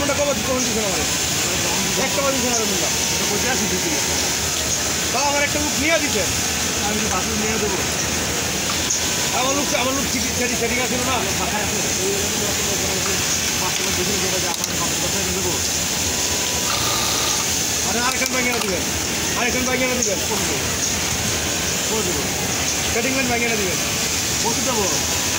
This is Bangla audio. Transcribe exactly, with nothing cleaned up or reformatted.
আলমন্ডা কবে কখন দিচ্ছেন আমার একটা বার দিচ্ছেন আলমন্ডা বসে আছি দিচ্ছি তাও আমার একটা লুক নিয়ে দিচ্ছেন আমি বাসন নিয়ে দেবো আমার লুক আমার লুক ঠিক সেটি সেটিং আছে না মাথায় আছে দেবো আরে আরেকখান ব্যাঙ্গে দিবেন আরেকখান ব্যাঙ্গে দিবেন করে দেবো করে দেবো সেটিং লাইন ব্যাঙ্গে দিবেন বসে দেবো